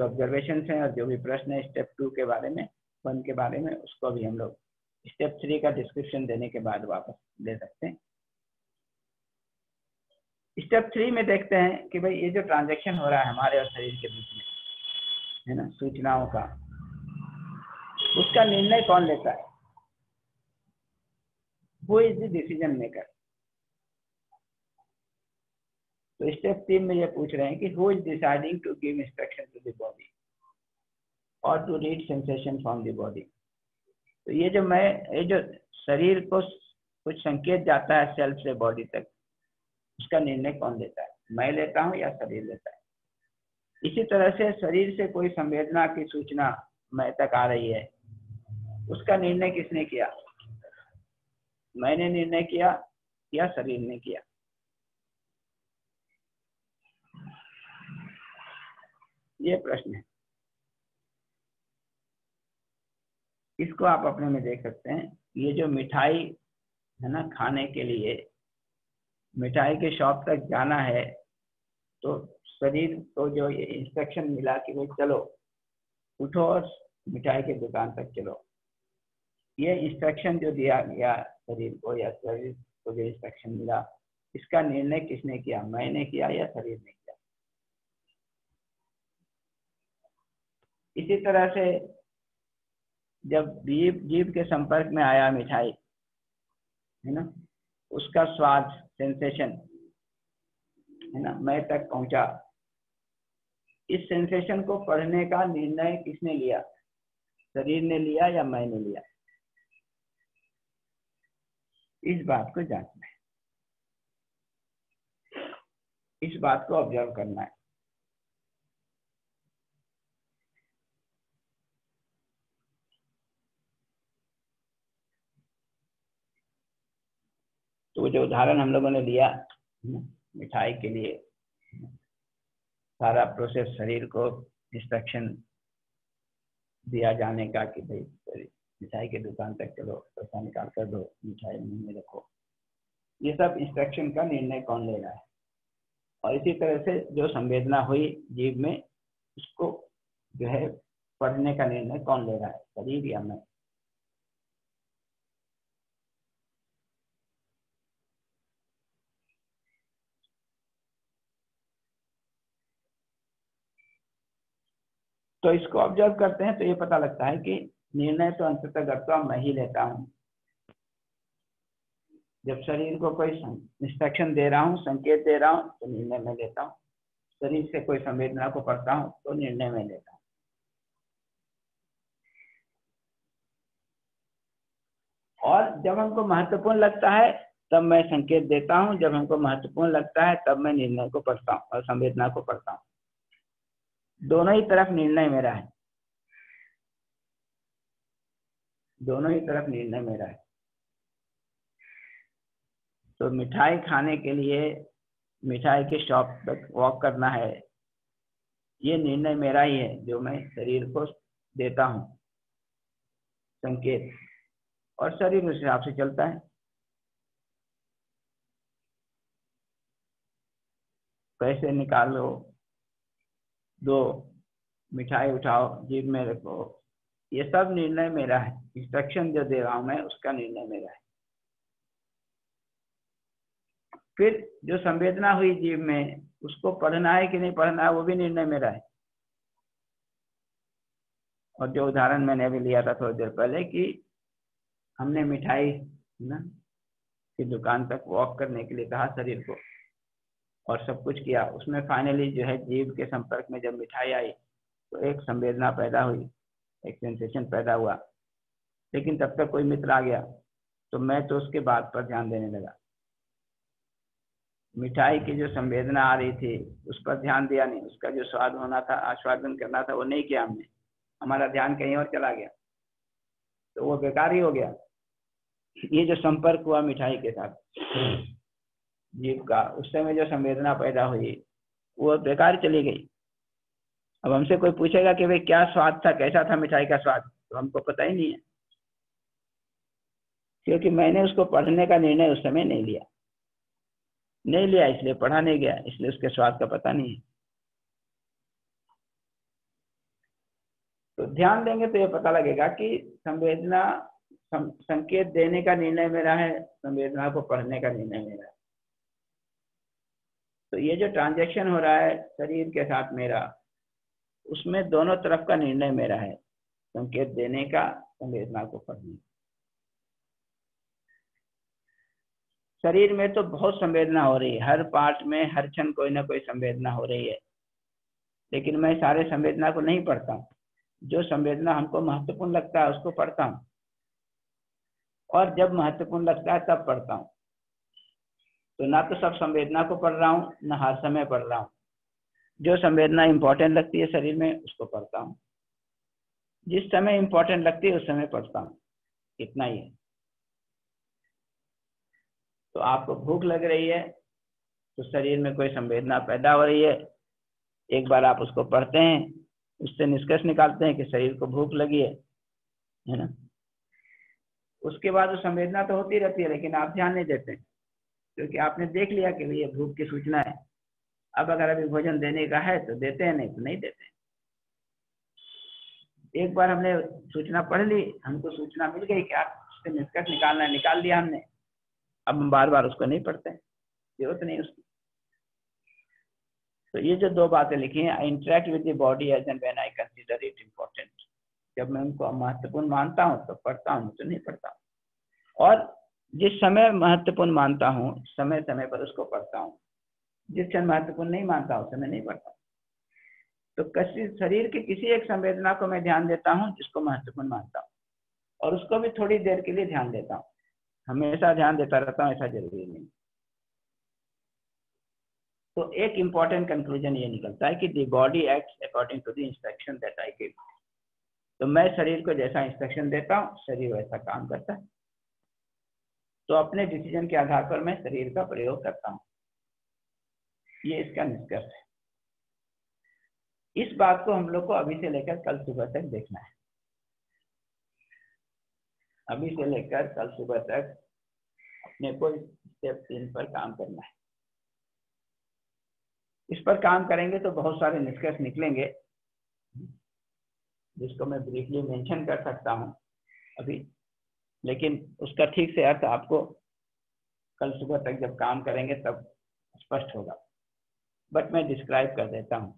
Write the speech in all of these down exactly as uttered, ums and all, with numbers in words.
जो ऑब्जर्वेशन हैं और जो भी प्रश्न है स्टेप टू के बारे में, वन के बारे में, उसको भी हम लोग स्टेप थ्री का डिस्क्रिप्शन देने के बाद वापस ले सकते हैं। स्टेप थ्री में देखते हैं कि भाई ये जो ट्रांजैक्शन हो रहा है हमारे और शरीर के बीच में, है ना, सूचनाओं का, उसका निर्णय कौन लेता है? वो इज द डिसीजन मेकर। तो स्टेप तीन में ये पूछ रहे हैं कि who is deciding to give instruction to the body और to read sensation from the body. तो ये जो मैं ये जो शरीर को कुछ संकेत जाता है सेल्फ से बॉडी तक, उसका निर्णय कौन लेता है? मैं लेता हूँ या शरीर लेता है? इसी तरह से शरीर से कोई संवेदना की सूचना मैं तक आ रही है, उसका निर्णय किसने किया? मैंने निर्णय किया या शरीर ने किया? ये प्रश्न है। इसको आप अपने में देख सकते हैं। ये जो मिठाई है ना, खाने के लिए मिठाई के शॉप तक जाना है, तो शरीर को जो ये इंस्ट्रक्शन मिला कि भाई चलो उठो और मिठाई के दुकान तक चलो, ये इंस्ट्रक्शन जो दिया गया शरीर को या शरीर को जो इंस्ट्रक्शन मिला, इसका निर्णय किसने किया? मैंने किया या शरीर ने किया? इसी तरह से जब जीभ जीभ के संपर्क में आया मिठाई, है ना, उसका स्वाद सेंसेशन, है ना, मैं तक पहुंचा, इस सेंसेशन को पढ़ने का निर्णय किसने लिया? शरीर ने लिया या मैंने लिया? इस बात को जांचना है, इस बात को ऑब्जर्व करना है। तो जो उदाहरण हम लोगों ने लिया मिठाई के लिए, सारा प्रोसेस शरीर को इंस्ट्रक्शन दिया जाने का कि भाई मिठाई के दुकान तक चलो, पैसा निकाल कर दो, मिठाई मुंह में रखो, ये सब इंस्ट्रक्शन का निर्णय कौन ले रहा है? और इसी तरह से जो संवेदना हुई जीभ में, उसको जो है पढ़ने का निर्णय कौन ले रहा है? शरीर या मैं? तो इसको ऑब्जर्व करते हैं तो ये पता लगता है कि निर्णय तो अंततः करता मैं ही लेता हूँ। जब शरीर को कोई इंस्ट्रक्शन दे रहा हूँ, संकेत दे रहा हूँ, तो निर्णय मैं लेता हूँ। शरीर से कोई संवेदना को पढ़ता हूँ तो निर्णय मैं लेता हूँ। और जब हमको महत्वपूर्ण लगता है तब मैं संकेत देता हूँ, जब हमको महत्वपूर्ण लगता है तब मैं निर्णय को पढ़ता हूँ और संवेदना को पढ़ता हूँ। दोनों ही तरफ निर्णय मेरा है, दोनों ही तरफ निर्णय मेरा है। तो मिठाई खाने के लिए मिठाई के शॉप तक वॉक करना है, ये निर्णय मेरा ही है, जो मैं शरीर को देता हूँ संकेत, और शरीर उस हिसाब से चलता है। पैसे निकालो, दो, मिठाई उठाओ, जीभ में रखो, ये सब निर्णय मेरा है। इंस्ट्रक्शन जो दे रहा हूं मैं, उसका निर्णय मेरा है। फिर जो संवेदना हुई जीभ में, उसको पढ़ना है कि नहीं पढ़ना है, वो भी निर्णय मेरा है। और जो उदाहरण मैंने अभी लिया था थोड़ी देर पहले कि हमने मिठाई ना की दुकान तक वॉक करने के लिए कहा शरीर को और सब कुछ किया, उसमें फाइनली जो है जीभ के संपर्क में जब मिठाई आई तो एक संवेदना पैदा हुई, एक सेंसेशन पैदा हुआ। लेकिन तब तक कोई मित्र आ गया तो मैं तो उसके बात पर ध्यान देने लगा। मिठाई की जो संवेदना आ रही थी उस पर ध्यान दिया नहीं, उसका जो स्वाद होना था, आस्वादन करना था, वो नहीं किया हमने, हमारा ध्यान कहीं और चला गया, तो वो बेकार ही हो गया। ये जो संपर्क हुआ मिठाई के साथ जीभ का, उस समय जो संवेदना पैदा हुई वो बेकार चली गई। अब हमसे कोई पूछेगा कि भाई क्या स्वाद था, कैसा था मिठाई का स्वाद, तो हमको पता ही नहीं है, क्योंकि मैंने उसको पढ़ने का निर्णय उस समय नहीं लिया नहीं लिया इसलिए पढ़ा नहीं गया, इसलिए उसके स्वाद का पता नहीं है। तो ध्यान देंगे तो ये पता लगेगा कि संवेदना संकेत देने का निर्णय मेरा है, संवेदना को पढ़ने का निर्णय मेरा है। तो ये जो ट्रांजैक्शन हो रहा है शरीर के साथ मेरा, उसमें दोनों तरफ का निर्णय मेरा है, संकेत देने का, संवेदना को पढ़ने। शरीर में तो बहुत संवेदना हो रही है, हर पार्ट में हर क्षण कोई ना कोई संवेदना हो रही है, लेकिन मैं सारे संवेदना को नहीं पढ़ता हूँ। जो संवेदना हमको महत्वपूर्ण लगता है उसको पढ़ता हूँ, और जब महत्वपूर्ण लगता है तब पढ़ता हूँ। तो ना तो सब संवेदना को पढ़ रहा हूँ, ना हर समय पढ़ रहा हूँ। जो संवेदना इंपॉर्टेंट लगती है शरीर में उसको पढ़ता हूँ, जिस समय इंपॉर्टेंट लगती है उस समय पढ़ता हूँ, इतना ही है। तो आपको भूख लग रही है तो शरीर में कोई संवेदना पैदा हो रही है, एक बार आप उसको पढ़ते हैं, उससे निष्कर्ष निकालते हैं कि शरीर को भूख लगी है, है ना। उसके बाद वो संवेदना तो होती रहती है, लेकिन आप ध्यान नहीं देते, क्योंकि आपने देख लिया कि ये भूख की सूचना है। अब अगर अभी भोजन देने का है तो देते हैं, नहीं तो नहीं देते हैं। एक बार हमने सूचना पढ़ ली, हमको सूचना मिल गई कि आप उससे निष्कर्ष निकालना है, निकाल दिया हमने, अब हम बार बार उसको नहीं पढ़ते, जरूरत नहीं उसकी। तो ये जो दो बातें लिखी हैं, I interact with the body as and when I consider it important. जब मैं उनको महत्वपूर्ण मानता हूँ तो पढ़ता हूँ, तो नहीं पढ़ता। और जिस समय महत्वपूर्ण मानता हूँ समय समय पर उसको पढ़ता हूँ, जिस क्षण महत्वपूर्ण नहीं मानता उस समय नहीं पढ़ता। तो किसी शरीर के किसी एक संवेदना को मैं ध्यान देता हूँ जिसको महत्वपूर्ण मानता हूँ, और उसको भी थोड़ी देर के लिए ध्यान देता हूँ। हमेशा ध्यान देता रहता हूँ ऐसा जरूरी नहीं। तो एक इम्पॉर्टेंट कंक्लूजन ये निकलता है कि the body acts according to the instruction that I give. तो मैं शरीर को जैसा इंस्ट्रक्शन देता हूँ शरीर वैसा काम करता है। तो अपने डिसीजन के आधार पर मैं शरीर का प्रयोग करता हूँ, ये इसका निष्कर्ष है। इस बात को हम लोग को अभी से लेकर कल सुबह तक देखना है। अभी से लेकर कल सुबह तक अपने को स्टेप तीन पर काम करना है। इस पर काम करेंगे तो बहुत सारे निष्कर्ष निकलेंगे, जिसको मैं ब्रीफली मेंशन कर सकता हूं अभी, लेकिन उसका ठीक से अर्थ आपको कल सुबह तक जब काम करेंगे तब स्पष्ट होगा। बट मैं डिस्क्राइब कर देता हूं।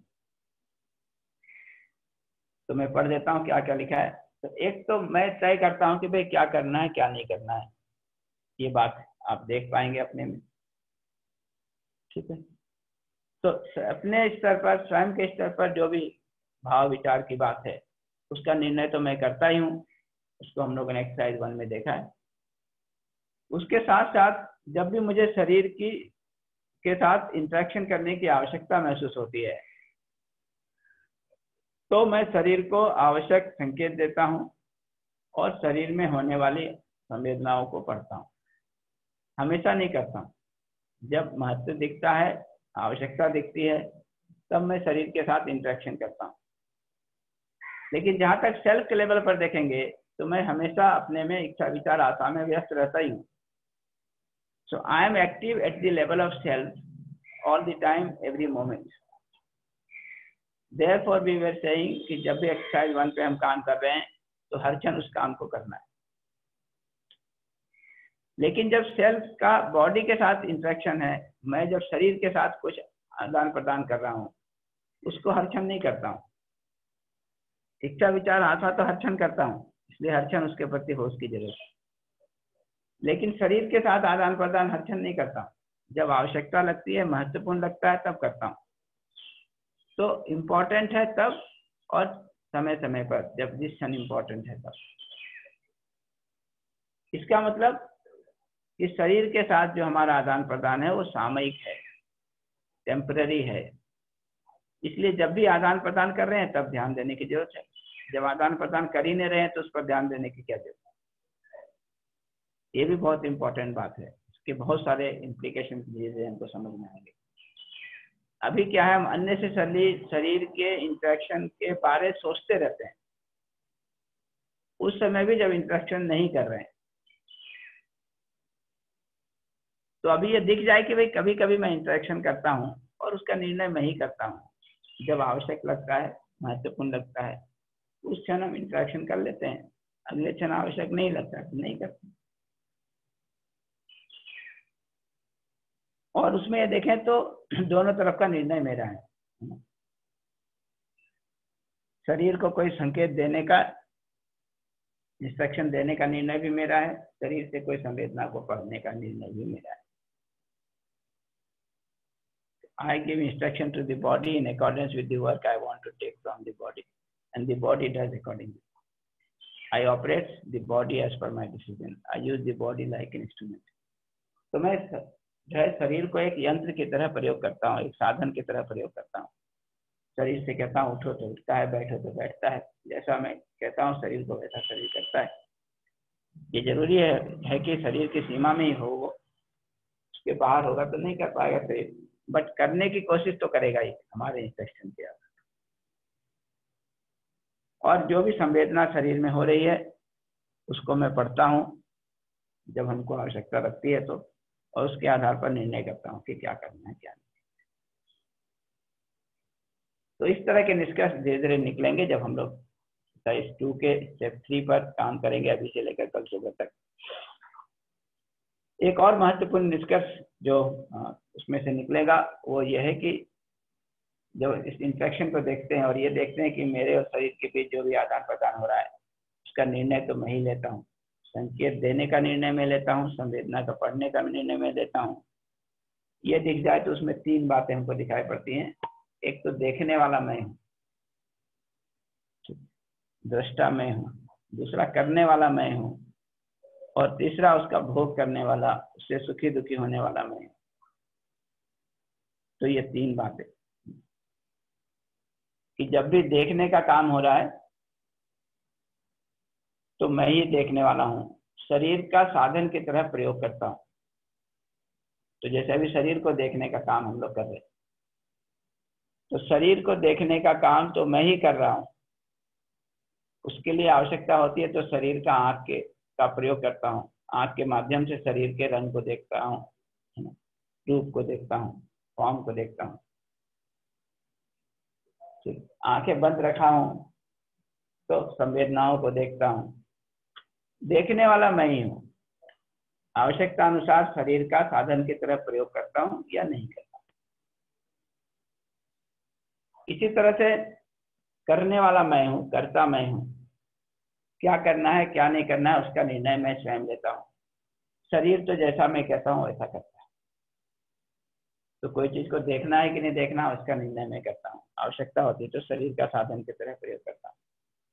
तो मैं पढ़ देता हूं क्या क्या लिखा है। तो एक तो मैं तय करता हूं कि भाई क्या करना है क्या नहीं करना है, ये बात आप देख पाएंगे अपने में, ठीक है। तो अपने स्तर पर, स्वयं के स्तर पर जो भी भाव विचार की बात है उसका निर्णय तो मैं करता ही हूँ। उसको हम लोगों ने एक्सरसाइज वन में देखा है। उसके साथ साथ जब भी मुझे शरीर की के साथ इंटरेक्शन करने की आवश्यकता महसूस होती है तो मैं शरीर को आवश्यक संकेत देता हूँ और शरीर में होने वाली संवेदनाओं को पढ़ता हूँ। हमेशा नहीं करता हूँ। जब महत्व दिखता है, आवश्यकता दिखती है, तब मैं शरीर के साथ इंटरेक्शन करता हूँ। लेकिन जहाँ तक सेल्फ के लेवल पर देखेंगे तो मैं हमेशा अपने में इच्छा विचार आशा में व्यस्त रहता ही हूँ। So I am active at the level of self all the time, every moment. Therefore we were saying कि जब भी एक्सरसाइज वन पे हम काम कर रहे हैं तो हर क्षण उस काम को करना है। लेकिन जब सेल्फ का बॉडी के साथ इंटरेक्शन है, मैं जब शरीर के साथ कुछ आदान प्रदान कर रहा हूँ उसको हर क्षण नहीं करता हूँ। इच्छा विचार आशा तो हर क्षण करता हूँ, इसलिए हर क्षण उसके प्रति होश की जरूरत है। लेकिन शरीर के साथ आदान प्रदान हर क्षण नहीं करता हूँ। जब आवश्यकता लगती है, महत्वपूर्ण लगता है, तब करता हूँ। तो इम्पोर्टेंट है तब, और समय समय पर, जब जिस क्षण इम्पोर्टेंट है तब। इसका मतलब कि शरीर के साथ जो हमारा आदान प्रदान है वो सामयिक है, टेम्पररी है। इसलिए जब भी आदान प्रदान कर रहे हैं तब ध्यान देने की जरूरत है। जब आदान प्रदान कर ही नहीं रहे हैं तो उस पर ध्यान देने की क्या जरूरत है। ये भी बहुत इंपॉर्टेंट बात है। इसके बहुत सारे इम्प्लीकेशन धीरे हमको समझ में आएंगे। अभी क्या है, हम अन्य से शरीर शरीर के इंटरेक्शन के बारे सोचते रहते हैं, उस समय भी जब इंटरेक्शन नहीं कर रहे हैं। तो अभी ये दिख जाए कि भाई कभी कभी मैं इंटरेक्शन करता हूँ और उसका निर्णय मैं ही करता हूँ, जब आवश्यक लगता है, महत्वपूर्ण लगता है, उस क्षण हम इंट्रैक्शन कर लेते हैं, अगले क्षण आवश्यक नहीं लगता तो नहीं करते। और उसमें ये देखें तो दोनों तरफ का निर्णय मेरा है। शरीर को कोई संकेत देने का, इंस्ट्रक्शन देने का निर्णय भी मेरा है, शरीर से कोई संवेदना को पढ़ने का निर्णय भी मेरा है। I give instruction to the body in accordance with the work I want to take from the body, and the body does accordingly. I operate the body as per my decision. I use the body like an instrument. तो मैं जो है शरीर को एक यंत्र की तरह प्रयोग करता हूँ, एक साधन की तरह प्रयोग करता हूँ। शरीर से कहता हूँ उठो तो उठता है, बैठो तो बैठता है, जैसा मैं कहता हूँ शरीर को वैसा शरीर करता है। ये जरूरी है, है कि शरीर की सीमा में ही हो, वो उसके बाहर होगा तो नहीं कर पाएगा शरीर, बट करने की कोशिश तो करेगा ही हमारे इंस्ट्रक्शन के आधार। और जो भी संवेदना शरीर में हो रही है उसको मैं पढ़ता हूँ जब हमको आवश्यकता लगती है तो, और उसके आधार पर निर्णय करता हूँ कि क्या करना है क्या नहीं। तो इस तरह के निष्कर्ष धीरे धीरे निकलेंगे जब हम लोग स्टेज टू के स्टेप थ्री पर काम करेंगे, अभी से लेकर कल सुबह तक। एक और महत्वपूर्ण निष्कर्ष जो उसमें से निकलेगा वो ये है कि जब इस इंफेक्शन को देखते हैं और ये देखते हैं कि मेरे और शरीर के बीच जो भी आदान प्रदान हो रहा है उसका निर्णय तो मैं ही लेता हूँ, संकेत देने का निर्णय मैं लेता हूँ, संवेदना का पढ़ने का निर्णय मैं लेता हूँ। ये दिख जाए तो उसमें तीन बातें हमको दिखाई पड़ती हैं। एक तो देखने वाला मैं हूँ, दृष्टा मैं हूँ, दूसरा करने वाला मैं हूँ, और तीसरा उसका भोग करने वाला, उससे सुखी दुखी होने वाला मैं हूँ। तो ये तीन बातें कि जब भी देखने का काम हो रहा है तो मैं ही देखने वाला हूँ, शरीर का साधन की तरह प्रयोग करता हूँ। तो जैसे अभी शरीर को देखने का काम हम लोग कर रहे हैं, तो शरीर को देखने का काम तो मैं ही कर रहा हूँ। उसके लिए आवश्यकता होती है तो शरीर का आँख के का प्रयोग करता हूँ, आँख के माध्यम से शरीर के रंग को देखता हूँ, रूप को देखता हूँ, फॉर्म को देखता हूँ। आंखें बंद रखा हूँ तो संवेदनाओं को देखता हूँ। देखने वाला मैं ही हूँ, आवश्यकता अनुसार शरीर का साधन की तरह प्रयोग करता हूँ या नहीं करता। इसी तरह से करने वाला मैं हूँ, करता मैं हूँ, क्या करना है क्या नहीं करना है उसका निर्णय मैं स्वयं लेता हूँ। शरीर तो जैसा मैं कहता हूँ वैसा करता है। तो कोई चीज को देखना है कि नहीं देखना उसका निर्णय मैं करता हूँ। आवश्यकता होती है तो शरीर का साधन की तरह प्रयोग करता हूँ।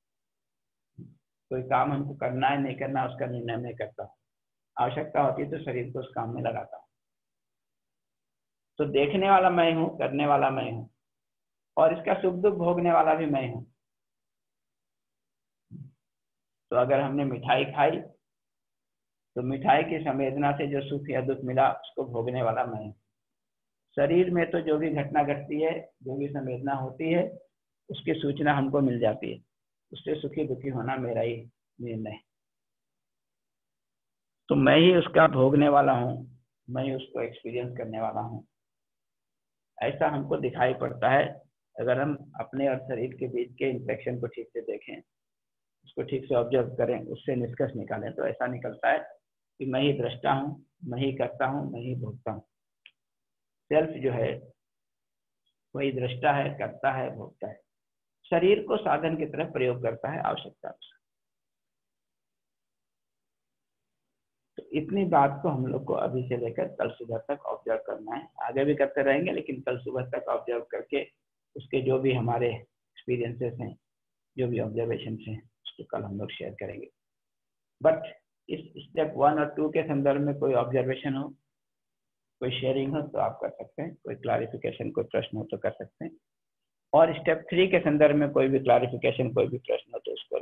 कोई काम हमको करना है नहीं करना उसका निर्णय मैं करता हूँ। आवश्यकता होती है तो शरीर को उस काम में लगाता हूँ। तो देखने वाला मैं हूँ, करने वाला मैं हूँ, और इसका सुख दुख भोगने वाला भी मैं हूँ। तो अगर हमने मिठाई खाई तो मिठाई की संवेदना से जो सुख या दुख मिला उसको भोगने वाला मैं हूँ। शरीर में तो जो भी घटना घटती है, जो भी संवेदना होती है, उसकी सूचना हमको मिल जाती है, उससे सुखी दुखी होना मेरा ही निर्णय है। तो मैं ही उसका भोगने वाला हूँ, मैं ही उसको एक्सपीरियंस करने वाला हूँ। ऐसा हमको दिखाई पड़ता है अगर हम अपने और शरीर के बीच के इंटरेक्शन को ठीक से देखें, उसको ठीक से ऑब्जर्व करें, उससे निष्कर्ष निकालें, तो ऐसा निकलता है कि मैं ही दृष्टा हूँ, मैं ही करता हूँ, मैं ही भोगता हूँ। सेल्फ जो है वही दृष्टा है, करता है, भोगता है, शरीर को साधन की तरह प्रयोग करता है आवश्यकता अनुसार। तो इतनी बात को हम लोग को अभी से लेकर कल सुबह तक ऑब्जर्व करना है। आगे भी करते रहेंगे लेकिन कल सुबह तक ऑब्जर्व करके उसके जो भी हमारे एक्सपीरियंसेस हैं, जो भी ऑब्जर्वेशन हैं, उसको कल हम लोग शेयर करेंगे। बट इस स्टेप वन और टू के संदर्भ में कोई ऑब्जर्वेशन हो, कोई शेयरिंग हो तो आप कर सकते हैं, कोई क्लैरिफिकेशन, कोई प्रश्न हो तो कर सकते हैं, और स्टेप थ्री के संदर्भ में कोई भी क्लैरिफिकेशन, कोई भी प्रश्न हो तो उसको